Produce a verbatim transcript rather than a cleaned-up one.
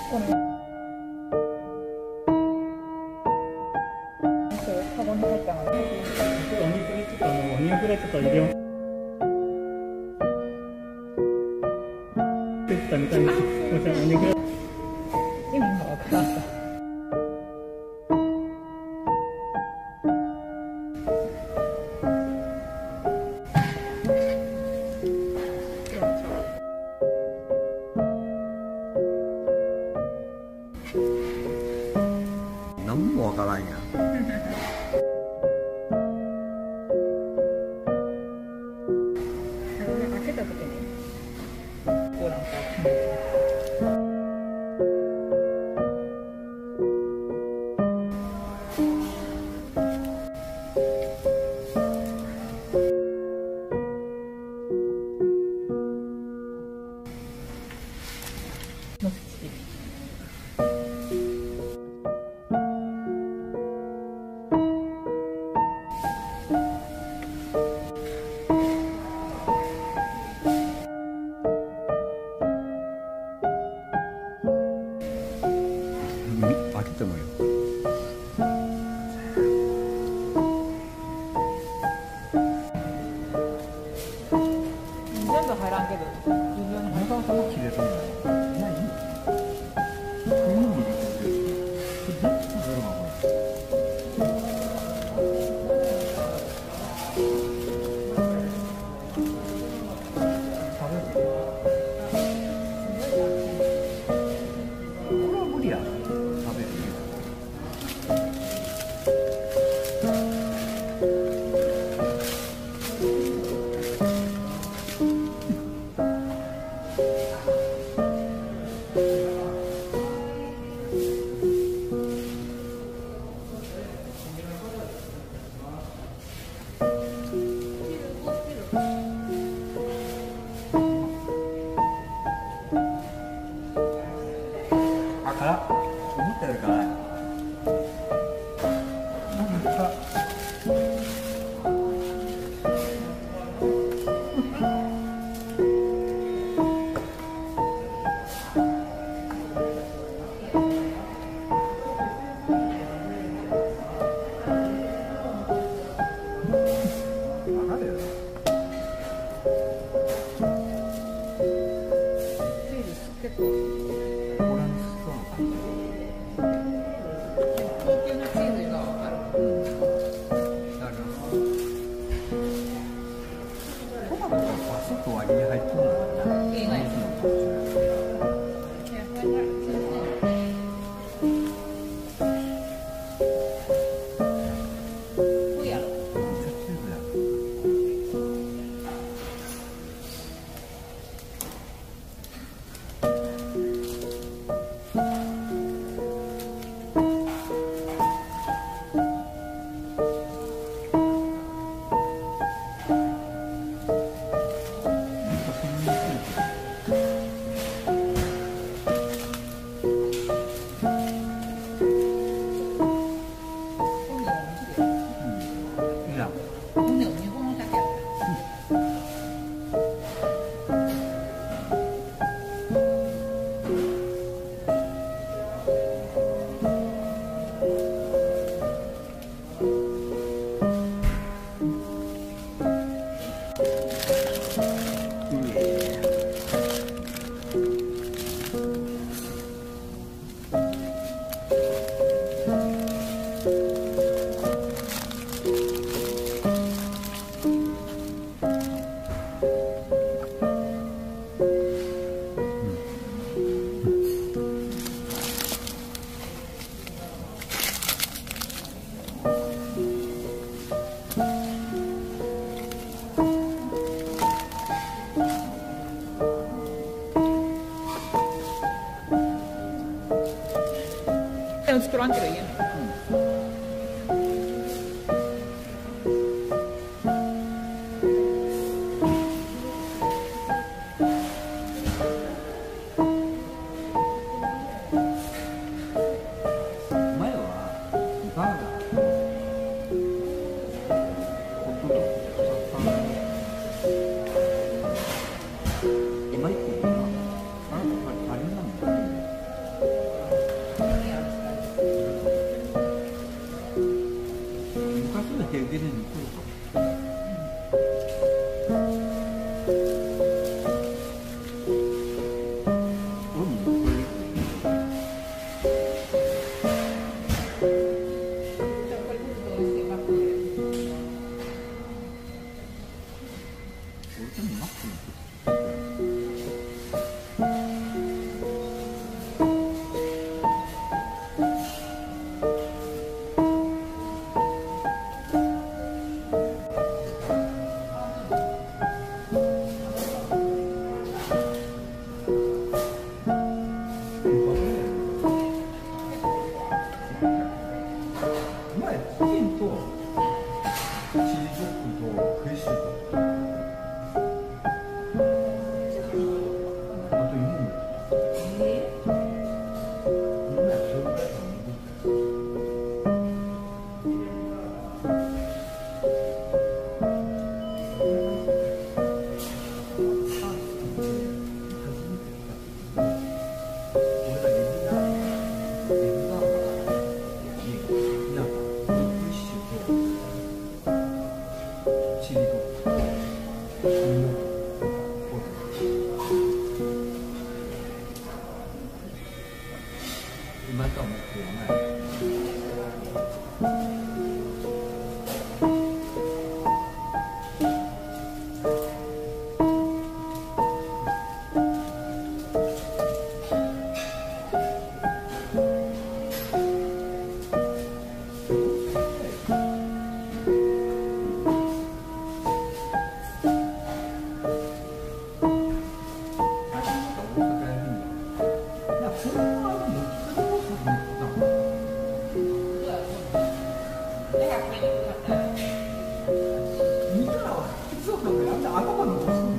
このカゴに入ったので、 お肉にちょっとあのお肉ぐらいちょっと入れよう。って言ったみたいに、すみません、お肉。 意味が分からなかった。 何もわからんやん。 開けた時にこうなんかの口。 開けてもいい。 全部入らんけど、微妙に入らん。 ここ切れるんだよ。あ、辛っ。思ったより辛い。なんかわかるよね。 チーズ結構オランストーン。 高級なチーズが分かる。 トマトがバスッと割に入ってるのかな。 いいね。作らんけどいいよね。 前はバーガー、ホットドッグ、パン、今一個あれあれなんだよね。 今とは思ってるよね。見たらそうかもやんだ頭の